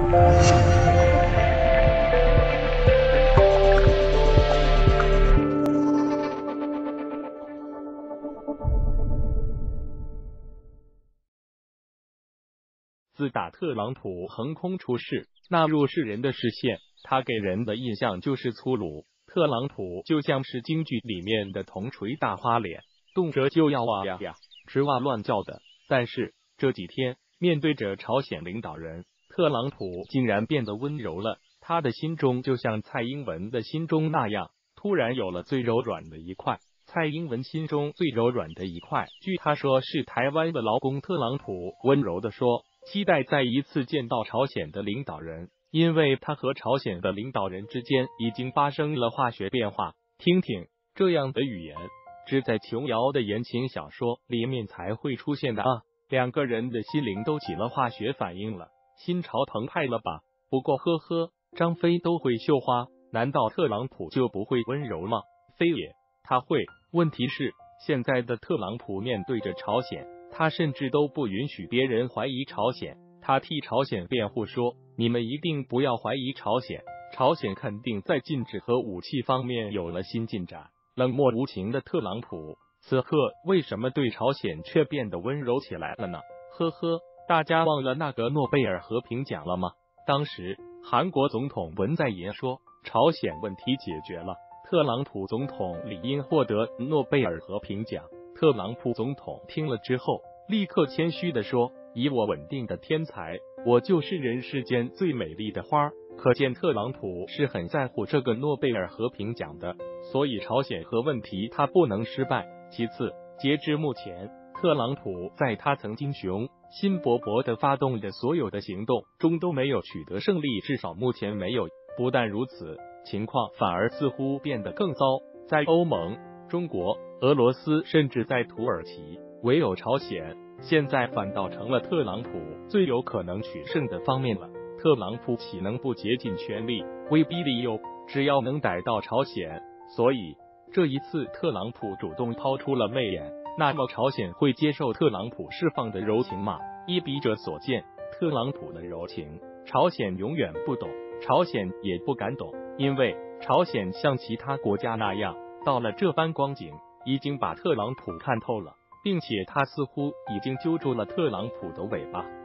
自打特朗普横空出世，纳入世人的视线，他给人的印象就是粗鲁。特朗普就像是京剧里面的铜锤大花脸，动辄就要哇呀呀、吱哇乱叫的。但是这几天面对着朝鲜领导人，特朗普竟然变得温柔了。他的心中就像蔡英文的心中那样，突然有了最柔软的一块。蔡英文心中最柔软的一块，据他说是台湾的劳工。特朗普温柔地说，期待再一次见到朝鲜的领导人，因为他和朝鲜的领导人之间已经发生了化学变化。听听这样的语言，只在琼瑶的言情小说里面才会出现的啊！两个人的心灵都起了化学反应了，心潮澎湃了吧？不过呵呵，张飞都会绣花，难道特朗普就不会温柔吗？非也，他会。问题是，现在的特朗普面对着朝鲜，他甚至都不允许别人怀疑朝鲜。他替朝鲜辩护说，你们一定不要怀疑朝鲜，朝鲜肯定在禁止核武器方面有了新进展。冷漠无情的特朗普，此刻为什么对朝鲜却变得温柔起来了呢？呵呵，大家忘了那个诺贝尔和平奖了吗？当时韩国总统文在寅说，朝鲜问题解决了，特朗普总统理应获得诺贝尔和平奖。特朗普总统听了之后，立刻谦虚地说，以我稳定的天才，我就是人世间最美丽的花。可见特朗普是很在乎这个诺贝尔和平奖的，所以朝鲜核问题他不能失败。其次，截至目前，特朗普在他曾经雄心勃勃地发动的所有的行动中都没有取得胜利，至少目前没有。不但如此，情况反而似乎变得更糟，在欧盟、中国、俄罗斯，甚至在土耳其，唯有朝鲜现在反倒成了特朗普最有可能取胜的方面了。特朗普岂能不竭尽全力威逼利诱？只要能逮到朝鲜，所以这一次特朗普主动抛出了媚眼，那么朝鲜会接受特朗普释放的柔情吗？依笔者所见，特朗普的柔情，朝鲜永远不懂，朝鲜也不敢懂，因为朝鲜像其他国家那样，到了这般光景，已经把特朗普看透了，并且他似乎已经揪住了特朗普的尾巴。